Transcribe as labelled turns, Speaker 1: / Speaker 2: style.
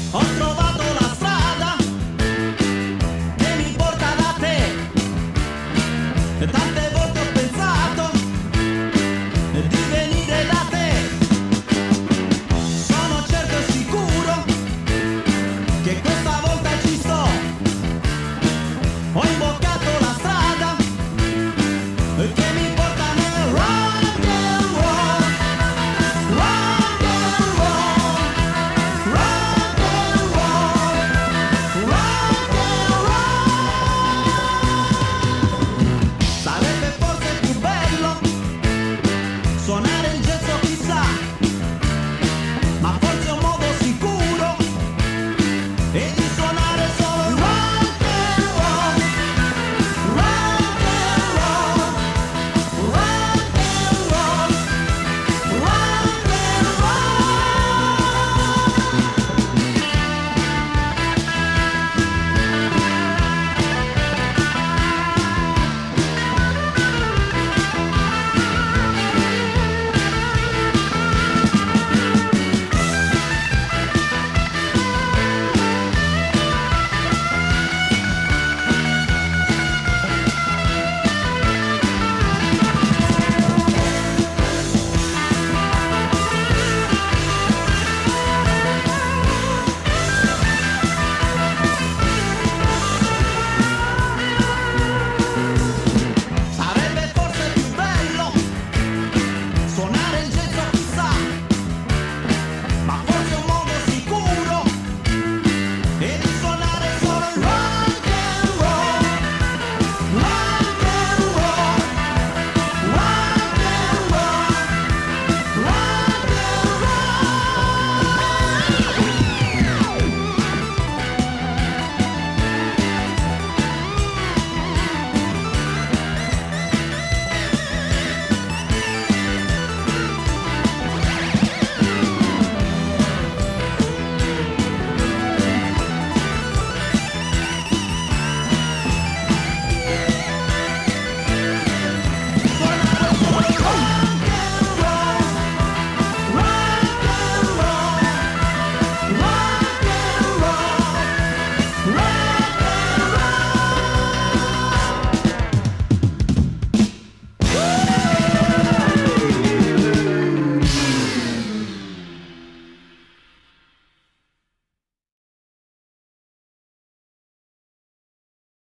Speaker 1: Ho trovato la strada che mi porta da te. E tante volte ho pensato di venire da te. Sono certo e sicuro che questa volta ci sto. Ho imboccato la strada che mi porta nel rock and roll, rock and roll, rock and roll, rock and roll. Sarebbe forse più bello suonare il jazz o chissà, ma forse è un modo sicuro e